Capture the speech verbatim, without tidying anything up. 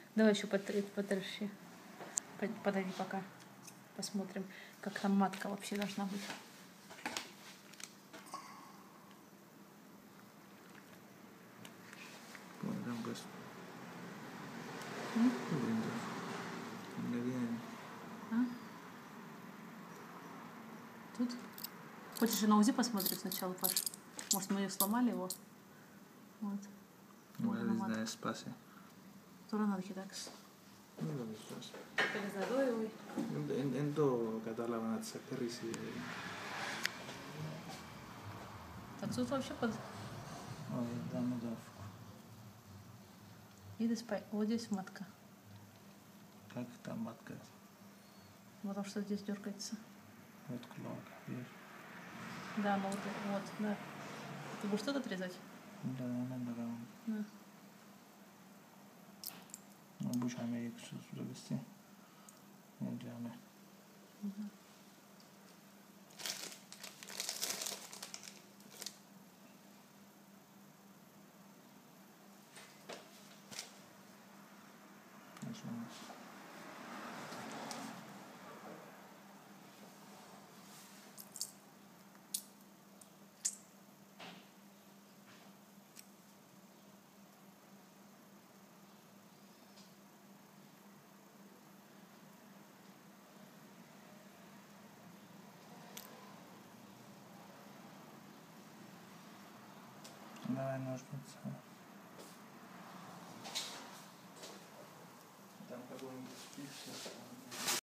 Давай еще подальше. Подойди пока. Посмотрим, как там матка вообще должна быть. А? Тут? Хочешь на УЗИ посмотреть сначала, Паш? Может, мы ее сломали его? Вот. Mulle знаю, спаси. Τώρα κοιτάξει. Δεν το বিশ্বাস. Θέλεις να δω ή όχι? Δεν το κατάλαβα να της ακρίσει. Отсюда вообще под... Ой, да, ну да. Видишь, вот здесь матка. Как там матка? Потому что здесь дергается. Вот клонка, видишь? Да, ну вот, вот, да. Ты будешь тут отрезать? Да, надо. Да. Ну, будешь Америку сюда везти. Не для меня. Угу. Давай ножницы. Там какой-нибудь список.